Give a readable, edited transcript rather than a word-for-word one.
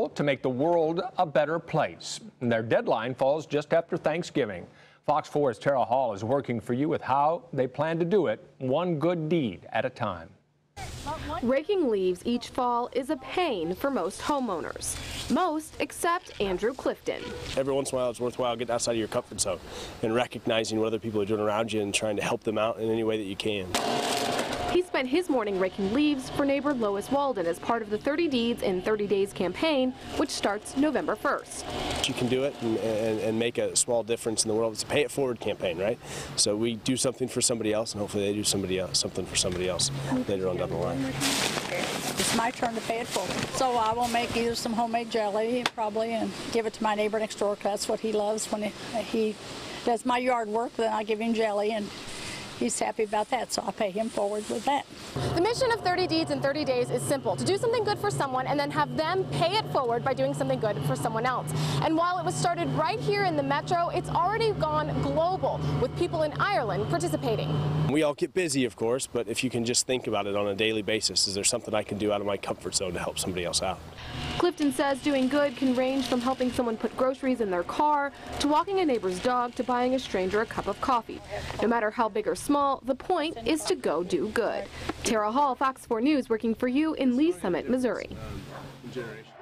goal to make the world a better place. And their deadline falls just after Thanksgiving. Fox 4's Tara Hall is working for you with how they plan to do it, one good deed at a time. Raking leaves each fall is a pain for most homeowners. Most except Andrew Clifton. Every once in a while it's worthwhile getting outside of your comfort zone and recognizing what other people are doing around you and trying to help them out in any way that you can. He spent his morning raking leaves for neighbor Lois Walden as part of the 30 Deeds in 30 Days campaign, which starts November 1st. You can do it and make a small difference in the world. It's a pay it forward campaign, right? So we do something for somebody else, and hopefully they do something for somebody else later on down the line. It's my turn to pay it forward. So I will make either some homemade jelly probably and give it to my neighbor next door, because that's what he loves. When he does my yard work, then I give him jelly, and he's happy about that, so I'll pay him forward with that. The mission of 30 Deeds in 30 Days is simple: to do something good for someone and then have them pay it forward by doing something good for someone else. And while it was started right here in the Metro, it's already gone global, with people in Ireland participating. We all get busy, of course, but if you can just think about it on a daily basis, is there something I can do out of my comfort zone to help somebody else out? Clifton says doing good can range from helping someone put groceries in their car, to walking a neighbor's dog, to buying a stranger a cup of coffee. No matter how big or small, the point is to go do good. Tara Hall, Fox 4 News, working for you in Lee Summit, Missouri.